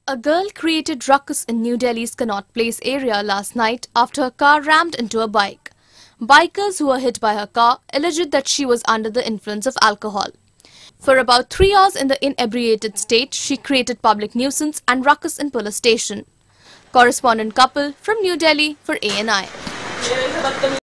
A girl created ruckus in New Delhi's Connaught Place area last night after her car rammed into a bike. Bikers who were hit by her car alleged that she was under the influence of alcohol. For about 3 hours in the inebriated state, she created public nuisance and ruckus in police station. Correspondent Couple from New Delhi for ANI.